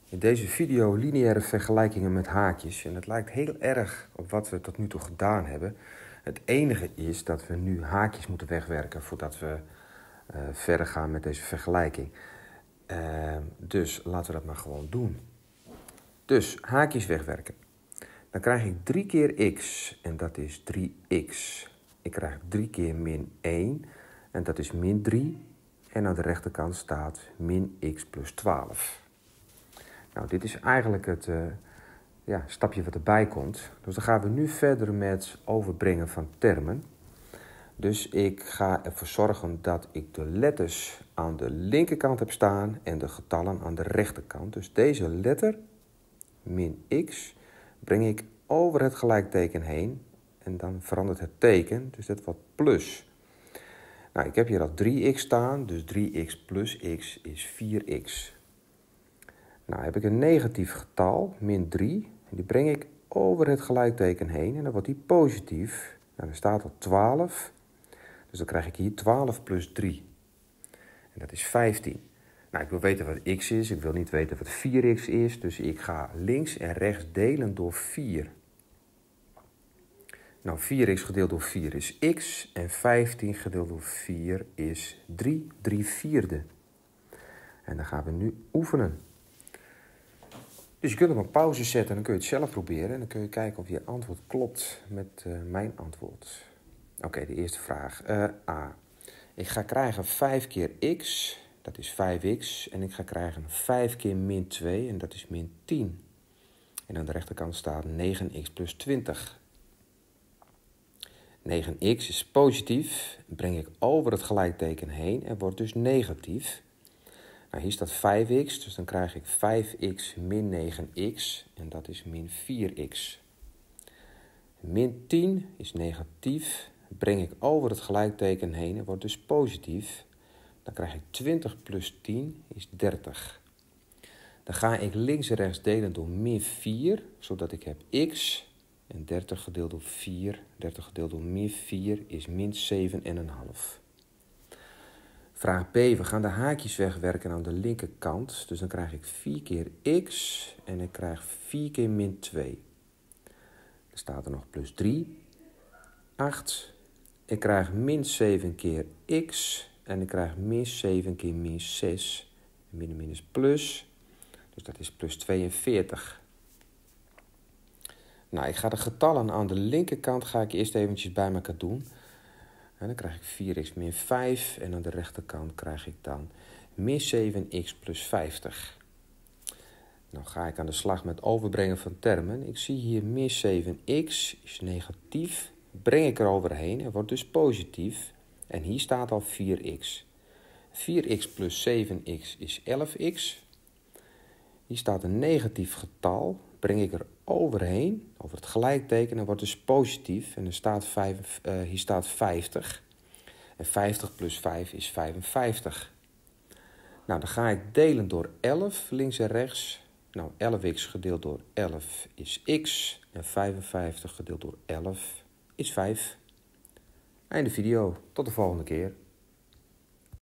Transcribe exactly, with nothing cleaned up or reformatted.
In deze video lineaire vergelijkingen met haakjes. En het lijkt heel erg op wat we tot nu toe gedaan hebben. Het enige is dat we nu haakjes moeten wegwerken voordat we uh, verder gaan met deze vergelijking. Uh, dus laten we dat maar gewoon doen. Dus haakjes wegwerken. Dan krijg ik drie keer x en dat is drie x. Ik krijg drie keer min één en dat is min drie. En aan de rechterkant staat min x plus twaalf. Nou, dit is eigenlijk het uh, ja, stapje wat erbij komt. Dus dan gaan we nu verder met overbrengen van termen. Dus ik ga ervoor zorgen dat ik de letters aan de linkerkant heb staan en de getallen aan de rechterkant. Dus deze letter, min x, breng ik over het gelijkteken heen. En dan verandert het teken, dus dat wordt plus. Nou, ik heb hier al drie x staan, dus drie x plus x is vier x. Nou heb ik een negatief getal, min drie. En die breng ik over het gelijkteken heen en dan wordt die positief. Nou, er staat al twaalf. Dus dan krijg ik hier twaalf plus drie. En dat is vijftien. Nou, ik wil weten wat x is. Ik wil niet weten wat vier x is. Dus ik ga links en rechts delen door vier. Nou, vier x gedeeld door vier is x. En vijftien gedeeld door vier is drie, drie vierde. En dan gaan we nu oefenen. Dus je kunt hem op pauze zetten en dan kun je het zelf proberen. En dan kun je kijken of je antwoord klopt met uh, mijn antwoord. Oké, okay, de eerste vraag. Uh, A. Ik ga krijgen vijf keer x, dat is vijf x. En ik ga krijgen vijf keer min twee, en dat is min tien. En aan de rechterkant staat negen x plus twintig. negen x is positief. Breng ik over het gelijkteken heen en wordt dus negatief. Nou, hier staat vijf x, dus dan krijg ik vijf x min negen x. En dat is min vier x. Min tien is negatief. Breng ik over het gelijkteken heen en wordt dus positief. Dan krijg ik twintig plus tien is dertig. Dan ga ik links en rechts delen door min vier, zodat ik heb x. En dertig gedeeld door vier, dertig gedeeld door min vier is min zeven komma vijf. Vraag B. We gaan de haakjes wegwerken aan de linkerkant. Dus dan krijg ik vier keer x en ik krijg vier keer min twee. Er staat er nog plus drie, acht. Ik krijg min zeven keer x en ik krijg min zeven keer min zes. Min en min is plus, dus dat is plus tweeënveertig. Nou, ik ga de getallen aan de linkerkant ga ik eerst eventjes bij elkaar doen. En dan krijg ik vier x min vijf en aan de rechterkant krijg ik dan min zeven x plus vijftig. Nou ga ik aan de slag met overbrengen van termen. Ik zie hier min zeven x is negatief. Breng ik er overheen en wordt dus positief. En hier staat al vier x. vier x plus zeven x is elf x. Hier staat een negatief getal. Breng ik er overheen, over het gelijkteken, en wordt dus positief. En er staat vijf, uh, hier staat vijftig. En vijftig plus vijf is vijfenvijftig. Nou, dan ga ik delen door elf, links en rechts. Nou, elf x gedeeld door elf is x. En vijfenvijftig gedeeld door elf is vijf. Einde video. Tot de volgende keer.